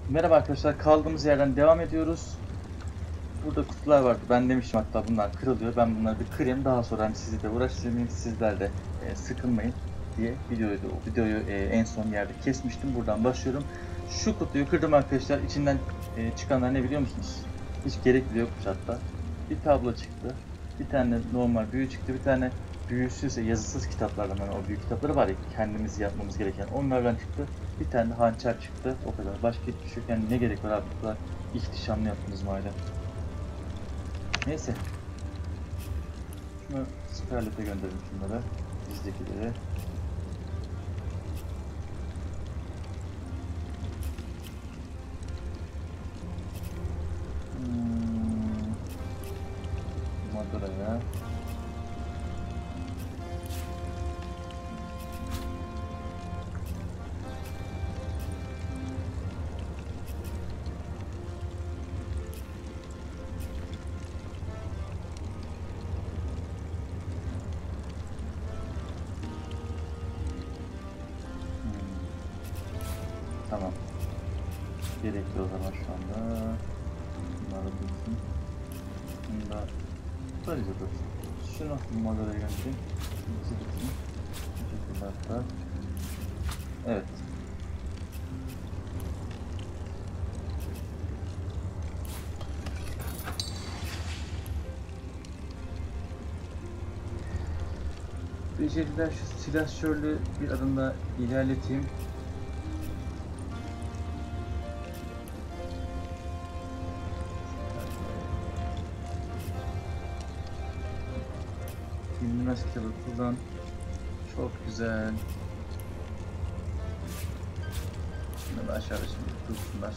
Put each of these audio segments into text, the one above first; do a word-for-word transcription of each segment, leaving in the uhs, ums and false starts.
Merhaba arkadaşlar, kaldığımız yerden devam ediyoruz. Burada kutular vardı. Ben demiştim hatta bunlar kırılıyor. Ben bunları bir kırayım. Daha sonra hani sizi de uğraştırmayayım, sizler de e, sıkılmayın diye videoyu, o videoyu e, en son yerde kesmiştim. Buradan başlıyorum. Şu kutuyu kırdım arkadaşlar. İçinden e, çıkanlar ne biliyor musunuz? Hiç gerek bile yokmuş hatta. Bir tablo çıktı. Bir tane normal büyü çıktı. Bir tane büyüsüz, yazısız kitaplardan, yani o büyük kitapları var ya kendimiz yapmamız gereken, onlardan çıktı. Bir tane de hançer çıktı. O kadar. Başka hiçbir şey yok. Yani ne gerek var abi? Bu kadar ihtişamlı yaptınız madem. Neyse. Şunu Scarlet'e gönderelim şunları. Bizdekileri. Hmm. Madura'ya. Tamam. Gerekli o zaman şu anda. Bunları dursun. Bunu da böylece dursun. Şunu Madura'ya göndereyim. Şunu dursun. Bu şekilde hatta. Evet. Beceriler şu silahşörlü bir adım daha ilerleteyim. Bilmez kitabı kullan. Çok güzel. Şimdi aşağıda şimdi dursunlar.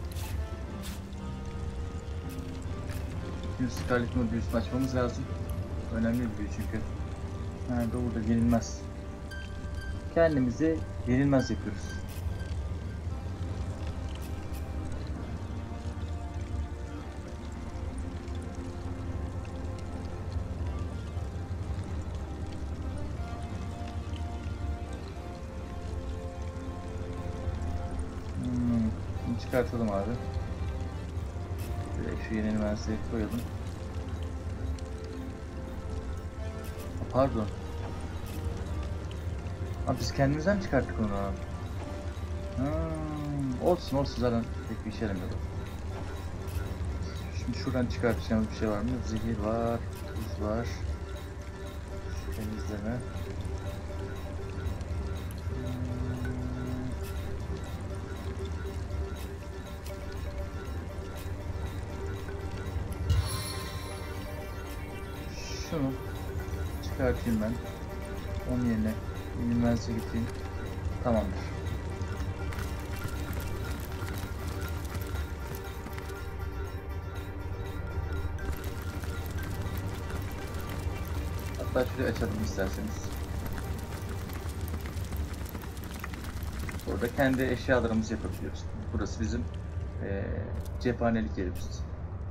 Şimdi Scarlet'in o büyüsünü açmamız lazım. Önemli bir büyü çünkü. Nerede orada yenilmez. Kendimizi yenilmez yapıyoruz. Hmm, bunu çıkartalım abi. Direkt şu yenilmezliği koyalım. Pardon. Abi biz kendimizden çıkarttık onu. Hmm, olsun olsun zaten pek bir işe yaramıyor. Şimdi şuradan çıkartacağımız bir şey var mı? Zehir var, buz var. Temizleme. Şunu çıkartayım ben. Onun yerine yenilmezliğe gideyim. Tamamdır. Hatta şurayı açalım isterseniz. Burada kendi eşyalarımızı yapabiliyoruz. Burası bizim ee, cephanelik yerimiz.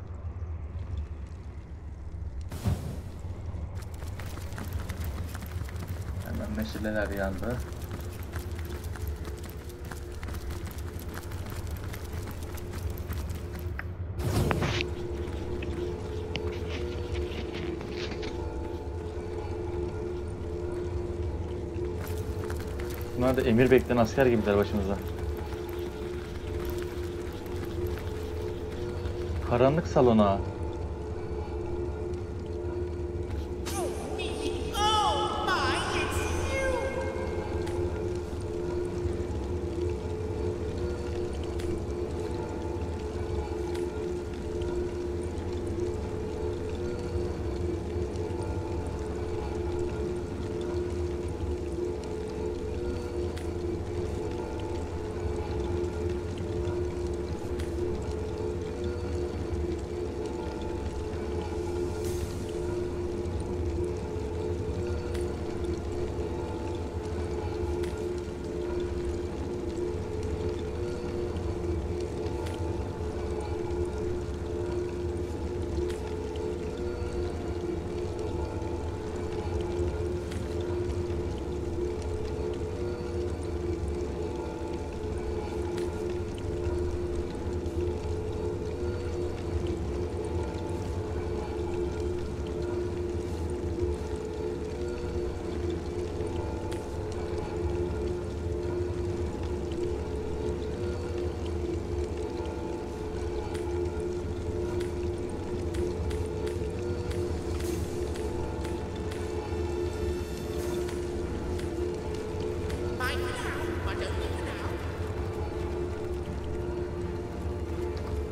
Hemen meşaleler yandı. Bunlar da emir bekleyen asker gibiler başımıza. Karanlık salona.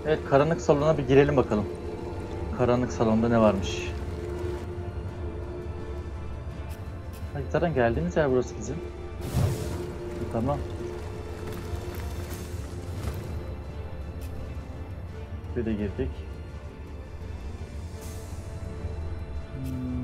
Evet, karanlık salona bir girelim bakalım. Karanlık salonda ne varmış? Ha, zaten geldiğimiz yer burası bizim. Tamam. Bir de girdik. Hmm.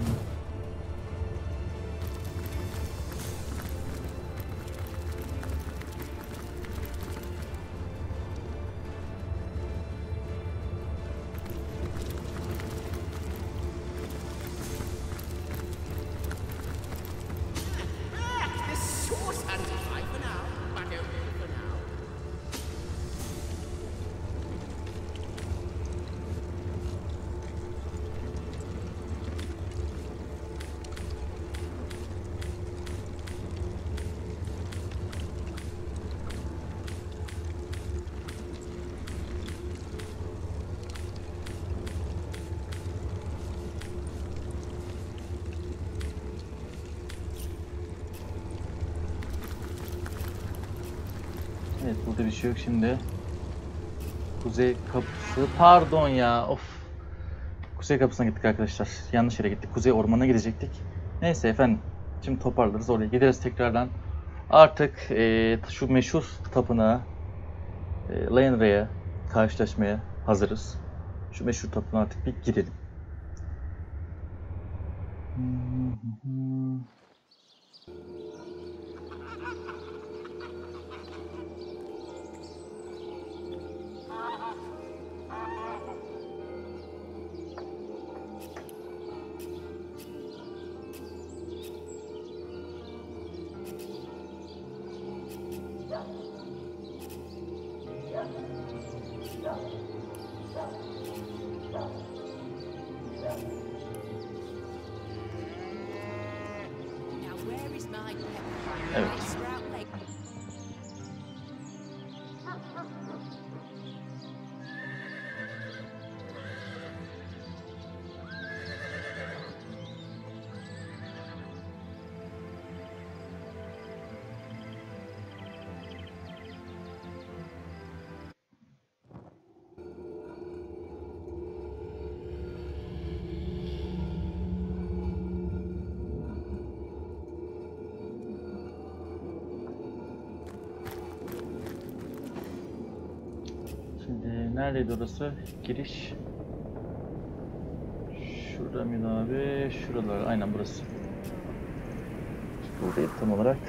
Evet, burada bir şey yok şimdi. Kuzey kapısı. Pardon ya. Of. Kuzey kapısına gittik arkadaşlar. Yanlış yere gittik. Kuzey ormanına gidecektik. Neyse efendim. Şimdi toparlarız. Oraya gideriz tekrardan. Artık e, şu meşhur tapınağa, e, Lanra'ya karşılaşmaya hazırız. Şu meşhur tapınağa artık bir gidelim. Evet. Şimdi neredeydi orası? Giriş. Şurada mıydı abi? Şuralar. Aynen burası. Buradaydı tam olarak.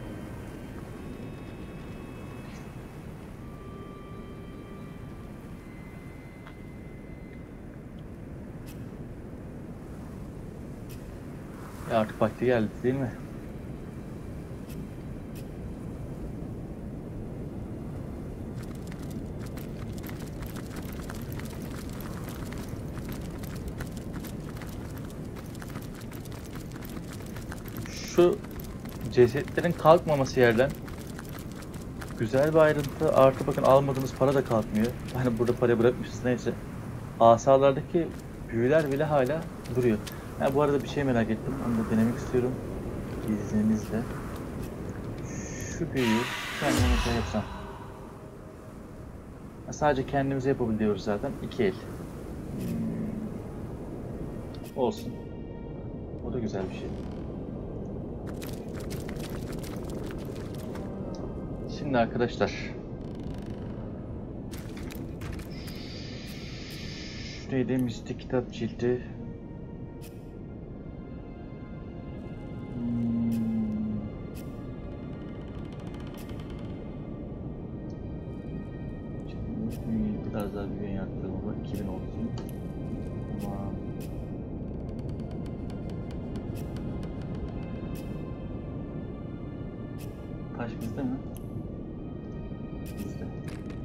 Ya artık vakti geldi değil mi? Şu cesetlerin kalkmaması yerden güzel bir ayrıntı. Artı bakın almadığımız para da kalkmıyor. Hani burada para bırakmışız neyse. Asalardaki büyüler bile hala duruyor. Ha, bu arada bir şey merak ettim. Onu da denemek istiyorum. İzninizle. Şu büyüyü kendime şey yapsam. Ha, sadece kendimize yapabiliyoruz zaten. İki el. Hmm. Olsun. O da güzel bir şey. Şimdi arkadaşlar. Neydi? Mistik kitap cildi. Hmm. Şimdi biraz daha büyüyen yaptığım var. iki bin olsun. Tamam. Taş bizde mi? Bizde.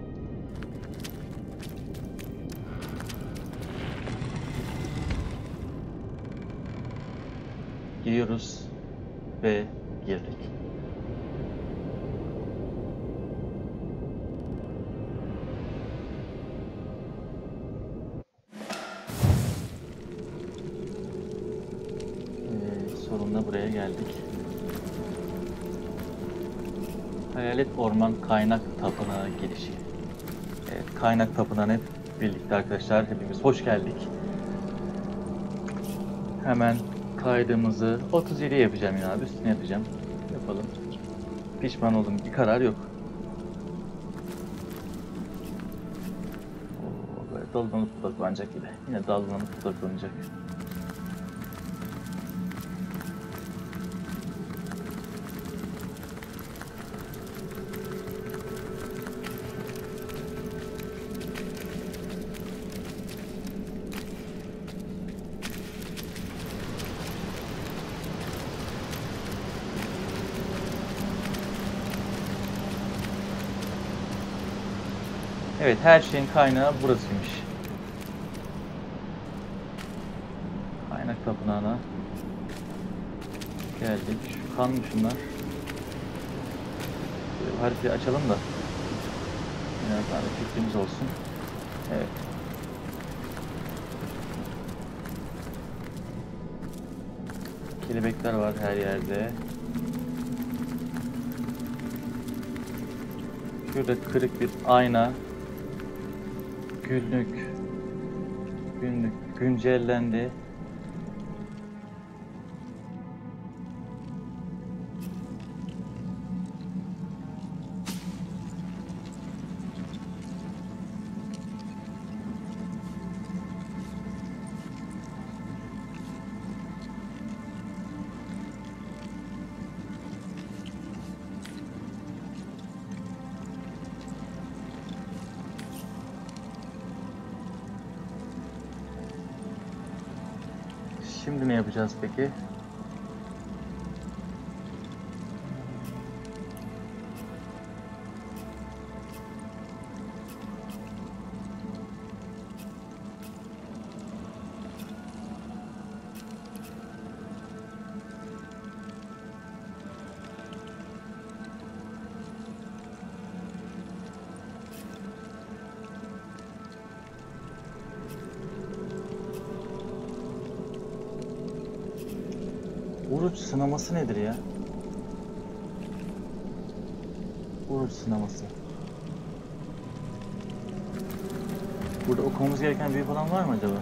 Giriyoruz ve girdik. Ee, sonunda buraya geldik. Hayalet Orman Kaynak Tapınağı girişi. Evet, kaynak tapınağına hep birlikte arkadaşlar. Hepimiz hoş geldik. Hemen kaydımızı otuz yediye yapacağım yine abi. Üstüne yapacağım. Yapalım. Pişman oldum. Bir karar yok. Oo, böyle dallanıp budaklanacak yine. Yine dallanıp budaklanacak. Evet, her şeyin kaynağı burasıymış. Kaynak tapınağına geldik. Şu kan mı şunlar? Böyle haritayı açalım da en azından bir fikrimiz olsun. Evet. Kelebekler var her yerde. Şurada kırık bir ayna. Günlük. Günlük güncellendi. Şimdi ne yapacağız peki? Oruç sınaması nedir ya? Oruç sınaması. Burada okumamız gereken bir falan var mı acaba?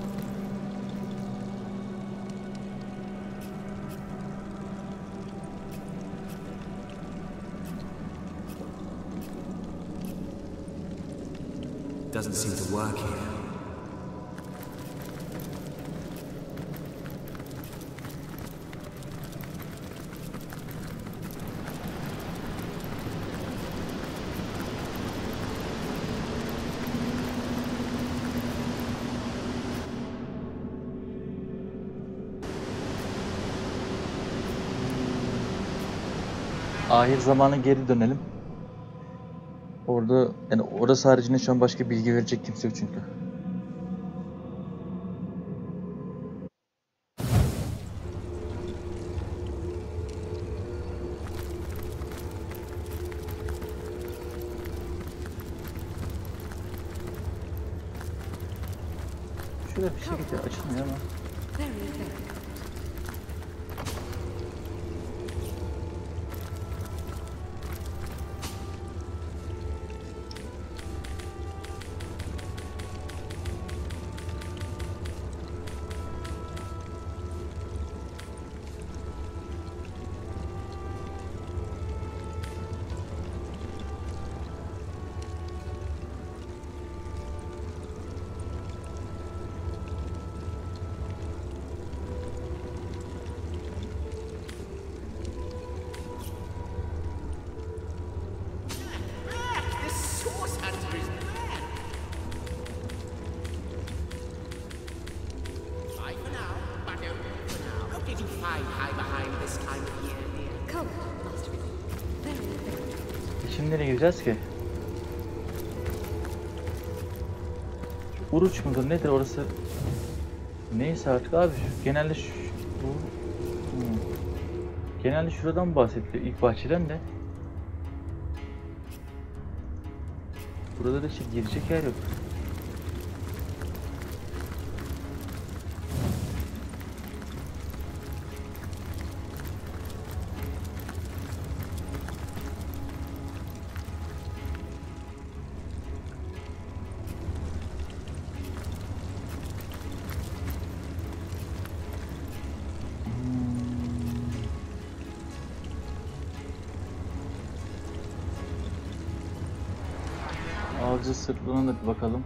Doesn't seem to work here. Ahir zamana geri dönelim. Orada yani orası haricinde şu an başka bilgi verecek kimse yok çünkü. Şöyle bir şekilde açılmıyor ama. Şimdi nereye gireceğiz ki? Uruç mudur nedir orası? Neyse artık abi genelde şu, bu hmm. genelde şuradan bahsediliyor ilk bahçeden de. Burada da işte girecek yer yok. Kızı sırtlığına da bir bakalım.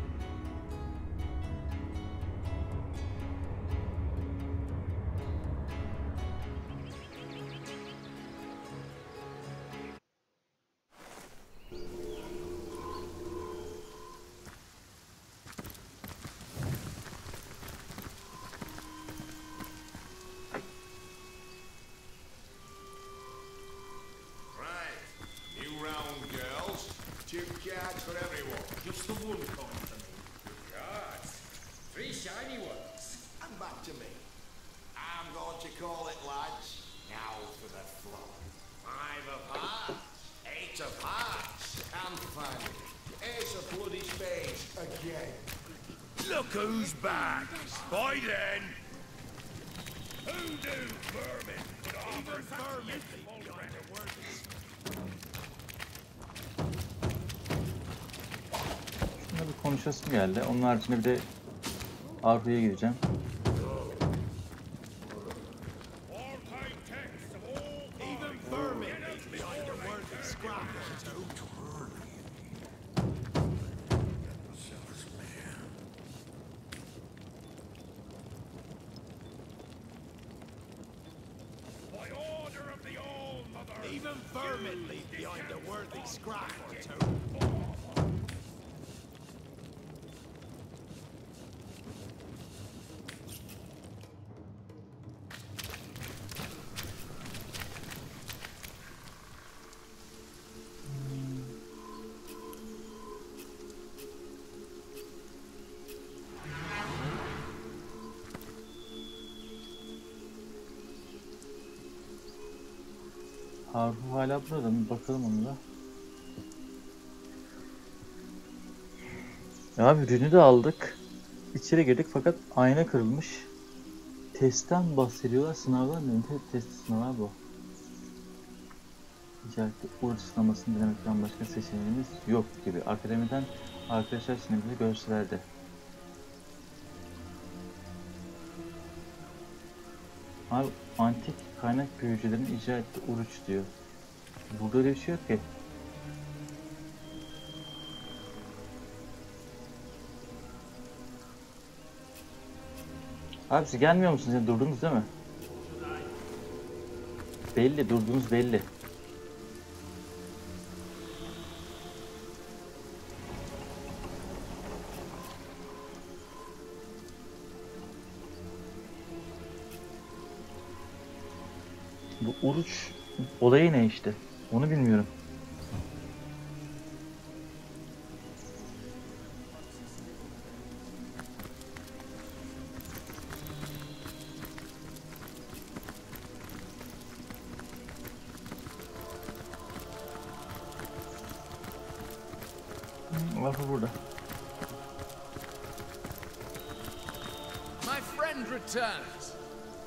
Two cards for everyone. Just the one coming to me. Two cards. Three shiny ones. And back to me. I'm going to call it, lads. Now for the floor. Five of hearts. Eight of hearts. And finally, ace of bloody spades again. Look who's back. By then. Hoodoo vermin. But even vermin. Bir konuşasım geldi. Onun haricinde bir de Arhu'ya gideceğim. Even vermin leave behind a worthy scrap or two. Arhu hala burada mı? Bakalım onu da. Ya abi ürünü de aldık. İçeri girdik fakat ayna kırılmış. Testten bahsediyorlar. Sınavdan ne? Test sınavı bu. İçeride uğraş sınamasını denemekten başka seçeneğimiz yok gibi. Akademiden arkadaşlar şimdi bize gösterdi. Abi antik kaynak büyücülerin icra ettiği uruç diyor. Burada öyle bir şey yok ki. Abi siz gelmiyor musunuz? Yani durdunuz değil mi? Belli, durduğunuz belli. Bu oruç olayı ne işte? Onu bilmiyorum. Var burada. My friend returns.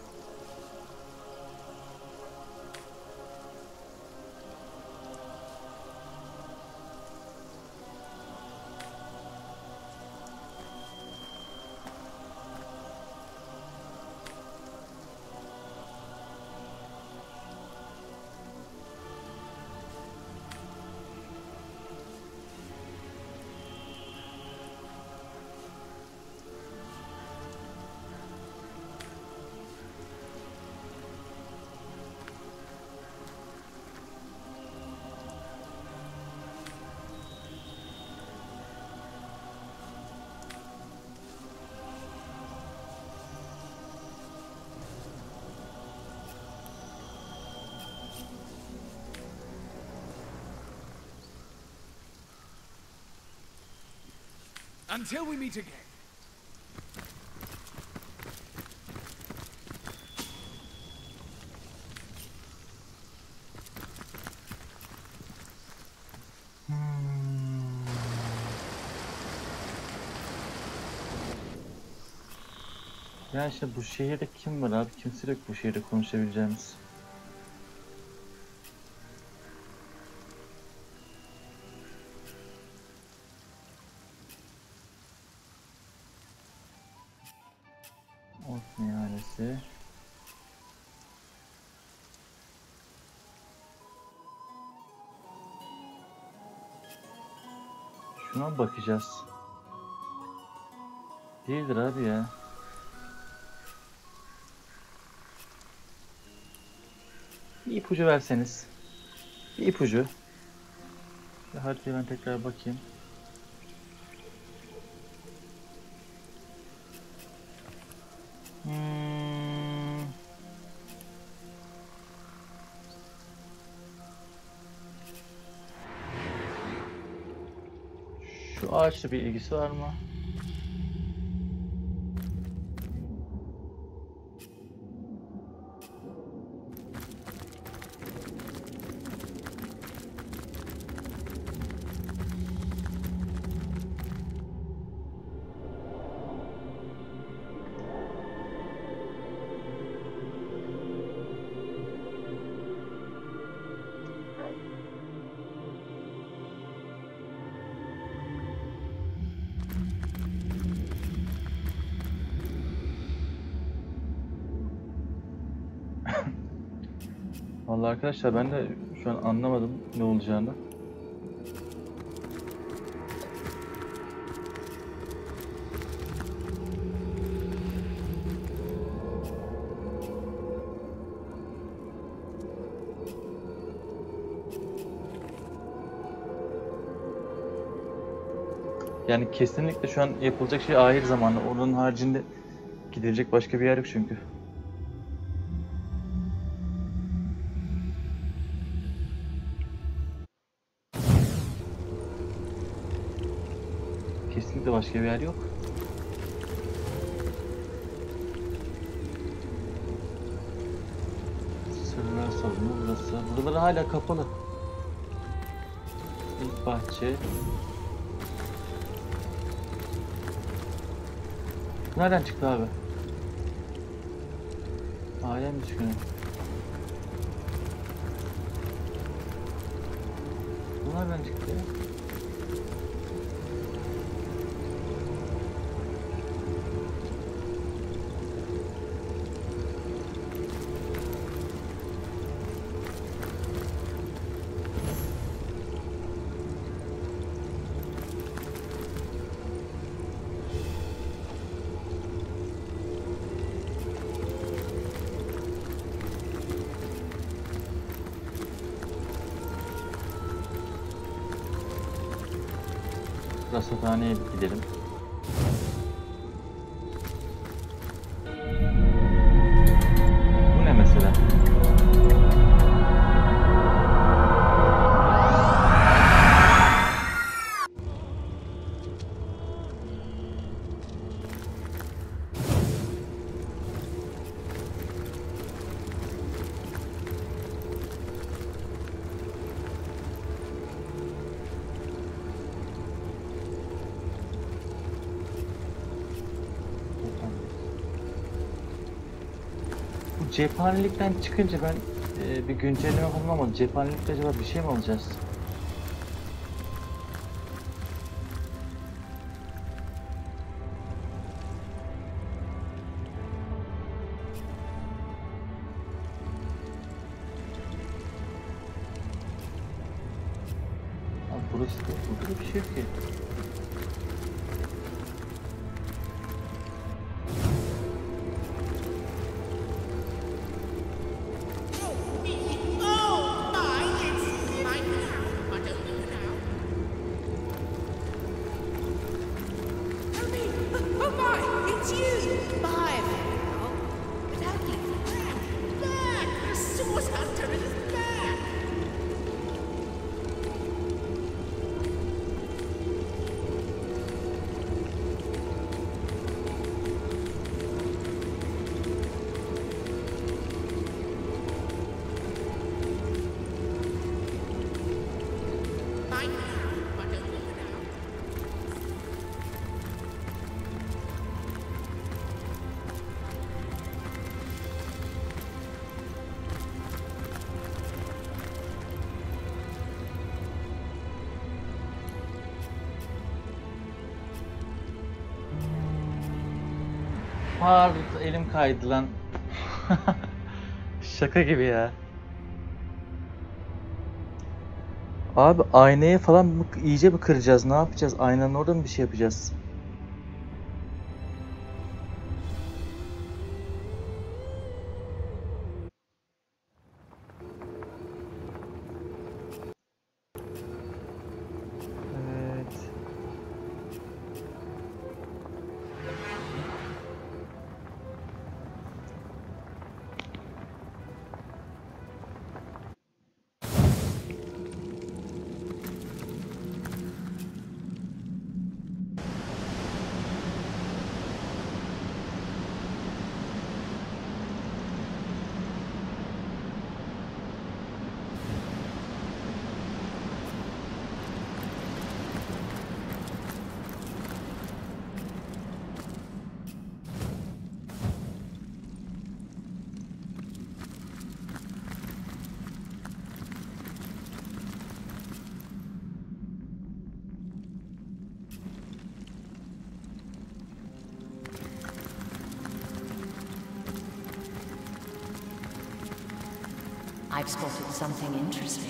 Until we meet again. Ya işte bu şehirde kim var abi? Kimse yok bu şehirde konuşabileceğimiz. Ot meyhanesi. Şuna mı bakacağız? Değildir abi ya. Bir ipucu verseniz. Bir ipucu. Bir haritaya ben tekrar bakayım. Hmm. Şu ağaçla bir ilgisi var mı? Vallahi arkadaşlar ben de şu an anlamadım ne olacağını. Yani kesinlikle şu an yapılacak şey ahir zamanı. Onun haricinde gidilecek başka bir yer yok çünkü. Kesinlikle başka bir yer yok. Sırlar salonu burası. Buraları hala kapalı. İlk bahçe. Nereden çıktı abi? Alem düşkünü. Bu nereden çıktı ya? Rasathaneye gidelim. Bu ne mesela? Bu cephanelikten çıkınca ben e, bir güncelleme falan ama cephanelikte acaba bir şey mi alacağız? Abi burası da, burada da bir şey yok ki. Pardon, elim kaydı lan. Şaka gibi ya. Abi aynayı falan mı, iyice mi kıracağız? Ne yapacağız? Aynanın orada mı bir şey yapacağız? Evet. I've spotted something interesting.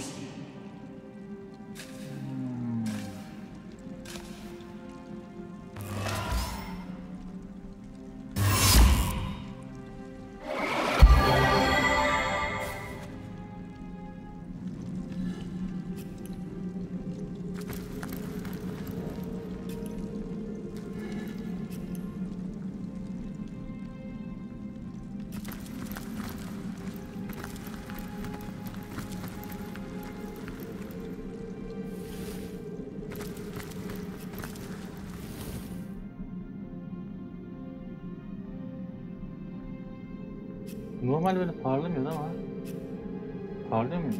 Normal böyle parlamıyordu ama parlıyor muydu?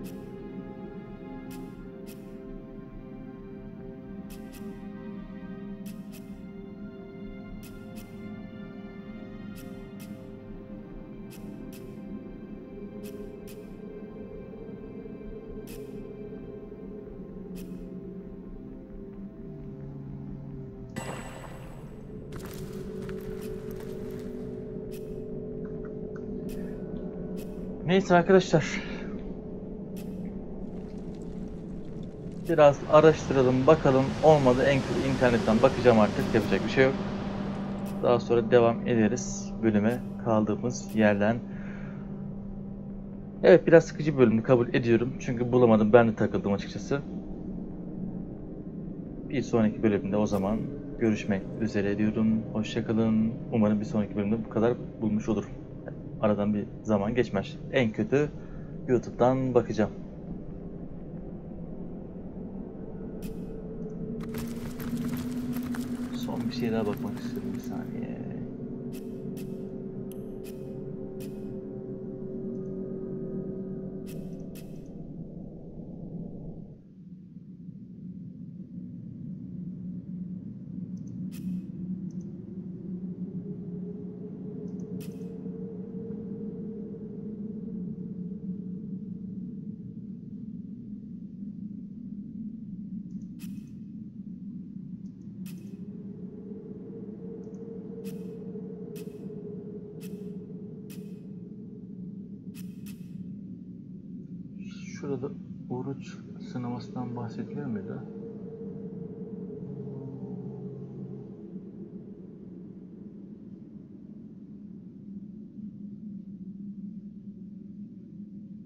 Neyse arkadaşlar. Biraz araştıralım, bakalım. Olmadı en kötü internetten bakacağım artık. Yapacak bir şey yok. Daha sonra devam ederiz bölüme kaldığımız yerden. Evet, biraz sıkıcı bir bölümdü, kabul ediyorum. Çünkü bulamadım, ben de takıldım açıkçası. Bir sonraki bölümde o zaman görüşmek üzere diyorum. Hoşça kalın. Umarım bir sonraki bölümde bu kadar bulmuş olurum. Aradan bir zaman geçmez. En kötü YouTube'dan bakacağım. Son bir şey daha bakmak istiyorum, bir saniye. Şurada oruç sınamasından bahsediliyor muydu?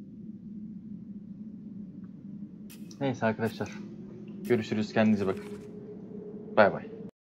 Neyse arkadaşlar. Görüşürüz. Kendinize bakın.